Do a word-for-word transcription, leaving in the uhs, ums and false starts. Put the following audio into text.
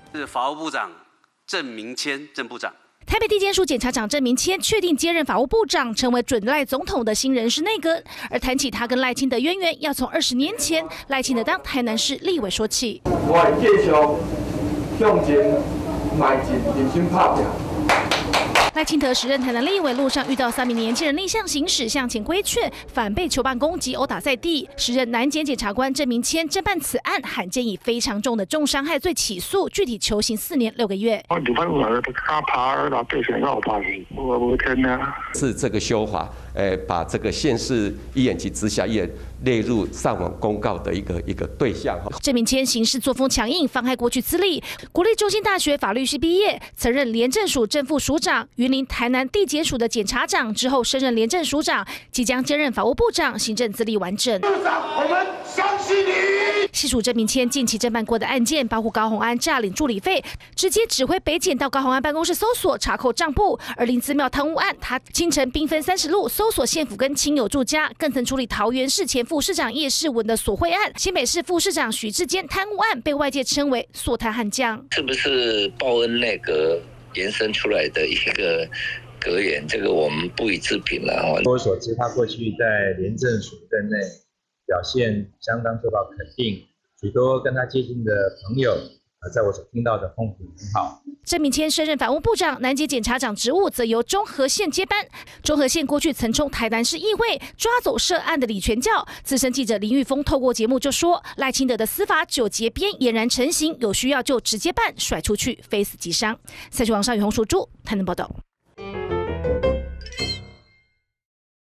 是法务部长郑明谦郑部长。 台北地检署检察长郑明谦确定接任法务部长，成为准赖总统的新人事内阁。而谈起他跟赖清德渊源，要从二十年前赖清德当台南市立委说起。 我会继续向前迈进，认真打拼。 赖清德时任台南立委，路上遇到三名年轻人逆向行驶，向前规劝，反被囚办攻击，殴打在地。时任南检检察官郑明谦侦办此案，罕见以非常重的重伤害罪起诉，具体求刑四年六个月。 是这个修法，呃，把这个县市医院及直辖医院列入上网公告的一个一个对象。 郑明谦行事作风强硬，妨害过去资历。国立中兴大学法律系毕业，曾任廉政署正副署长。 云林台南地检署的检察长之后升任廉政署长，即将兼任法务部长，行政资历完整。 部长，我们相信你。 细数郑明谦近期侦办过的案件，包括高虹安诈领助理费，直接指挥北检到高虹安办公室搜索查扣账簿；而林姿妙贪污案，他清晨兵分三十路搜索县府跟亲友住家，更曾处理桃园市前副市长叶世文的索贿案，新北市副市长许志坚贪污案，被外界称为索贪悍将。 是不是报恩内阁 延伸出来的一个格言，这个我们不予置评了。 据我所知，他过去在廉政署任内表现相当受到肯定，许多跟他接近的朋友，呃，在我所听到的风评很好。 郑明谦升任法务部长，南检检察长职务则由中和县接班。中和县过去曾冲台南市议会抓走涉案的李全教，资深记者林玉峰透过节目就说，赖清德的司法九节鞭俨然成型，有需要就直接办，甩出去非死即伤。三十王上与洪淑珠台南报道。